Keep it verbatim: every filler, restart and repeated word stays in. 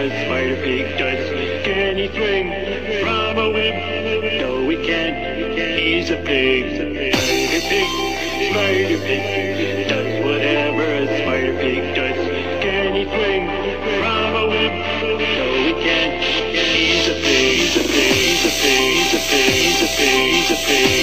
a spider pig does. Can he swing from a whip? No, he can't. He's a pig. Spider pig, spider pig, does whatever a spider pig does. Can he swing from a whip? No, he can't. He's a pig. He's a pig. He's a pig. He's a pig. He's a pig. He's a pig.